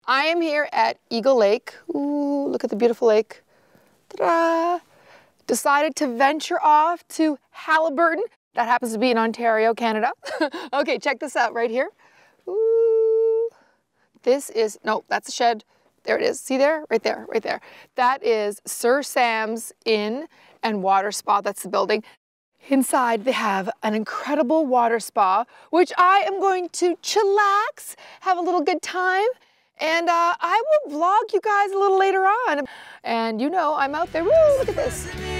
I am here at Eagle Lake. Ooh, look at the beautiful lake. Ta-da! Decided to venture off to Halliburton. That happens to be in Ontario, Canada. Okay, check this out right here. Ooh, this is, no, that's a shed. There it is. See there? Right there, right there. That is Sir Sam's Inn and Water Spa. That's the building. Inside, they have an incredible water spa, which I am going to chillax, have a little good time, and I will vlog you guys a little later on. And you know, I'm out there. Woo, look at this.